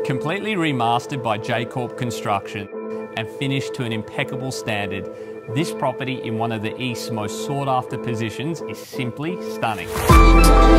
Completely remastered by J-Corp Construction and finished to an impeccable standard, this property in one of the East's most sought after positions is simply stunning.